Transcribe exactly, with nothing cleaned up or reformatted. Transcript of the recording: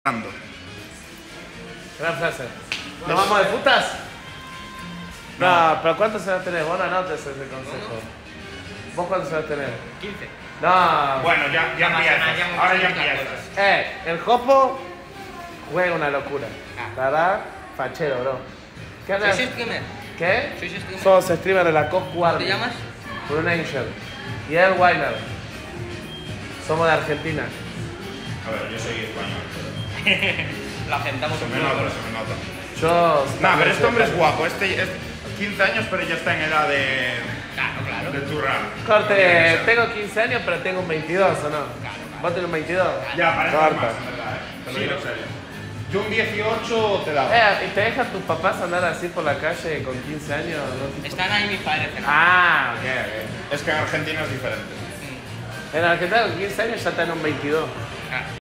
Gran frase. ¿Nos vamos de putas? No, no, pero ¿cuántos se va a tener? Vos no anotes ese consejo. ¿Vos cuántos se va a tener? quince. No. Bueno, ya, ya empiezas. Ahora ya empiezas. Eh, el Jopo juega una locura. ¿Verdad? Fachero, bro. ¿Qué haces? ¿Sois streamer? ¿Qué? ¿Sois streamer? Somos streamer de la Coscu ¿Cómo Army. te llamas? Brunation. Y el Weiner. Somos de Argentina. A ver, yo soy español. Lo agentamos Se un me poco. nota, se me nota. Yo... No, pero este hombre es guapo. Este es quince años, pero ya está en edad de... Claro, claro. de turrar. Corte, tengo quince años, pero tengo un veintidós, ¿o no? ¿Vos tenés un veintidós? Ya, parece Corta. más, en verdad, ¿eh? Te lo digo en serio. Yo un dieciocho te daba. Eh, ¿y te dejan tus papás andar así por la calle con quince años? ¿No? Están ahí mis padres cenando. Ah, ok, ok. Es que en Argentina es diferente. En Argentina con quince años ya están en un veintidós. Claro.